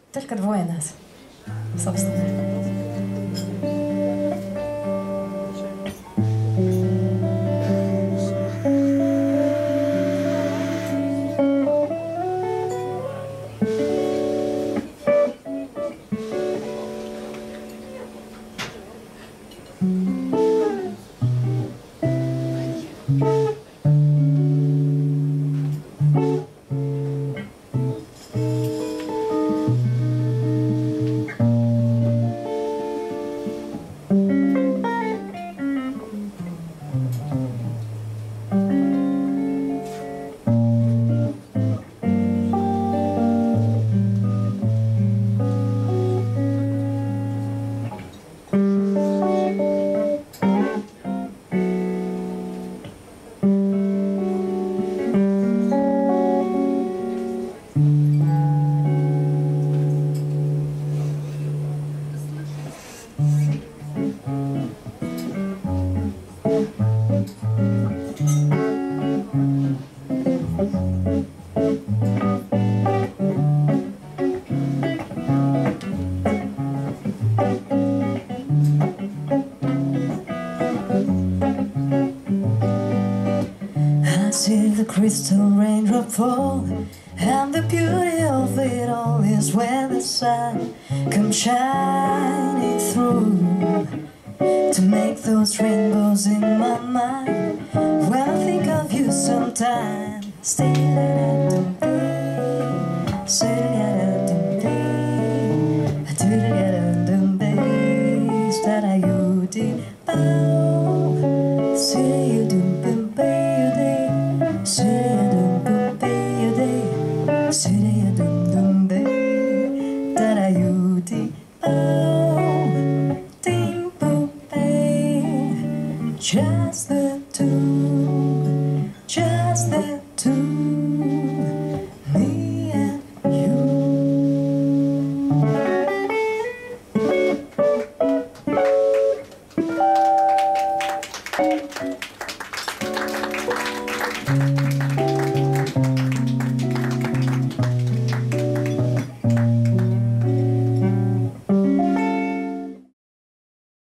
Только двое нас, собственно. I see the crystal raindrop fall, and the beauty of it all is when the sun comes shining through to make those rainbows in my mind. When I think of you sometimes, still just the two, just the two.